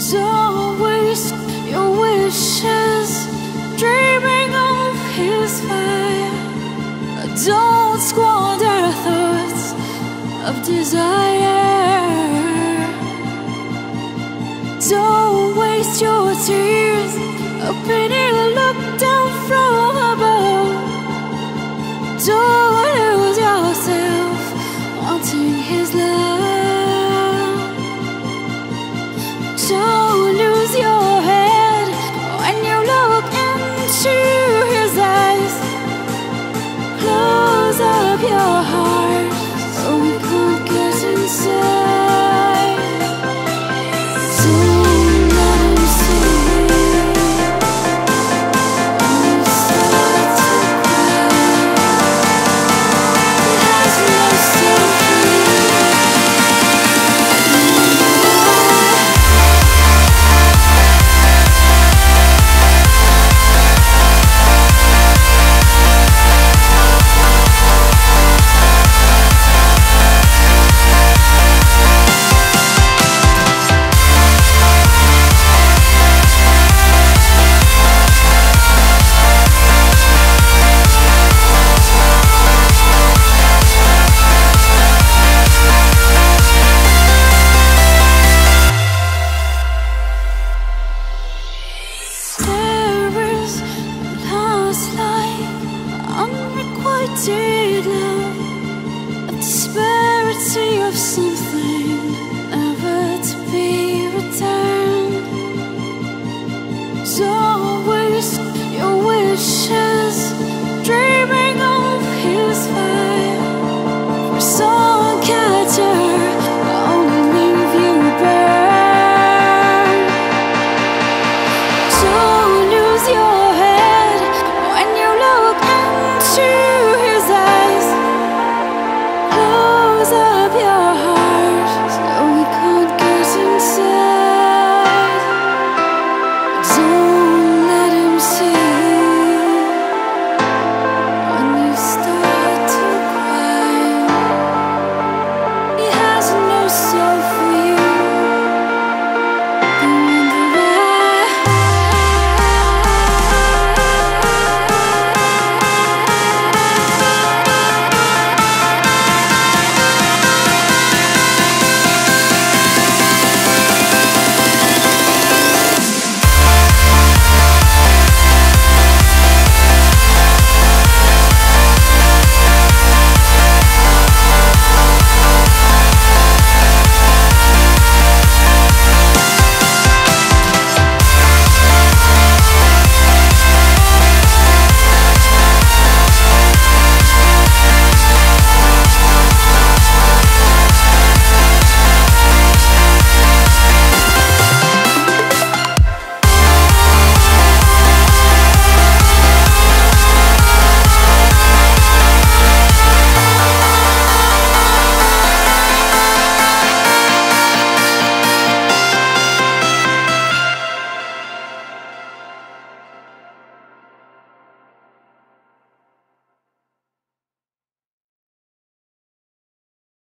Don't waste your wishes dreaming of his fire. Don't squander thoughts of desire. Don't waste your tears hoping he'll look down from above. Don't lose yourself wanting his love. Don't lose your head when you look into his eyes. Close up your heart so we can't get inside. Don't let him see when you start to cry. He has no sympathy. Unrequited love, a disparity of something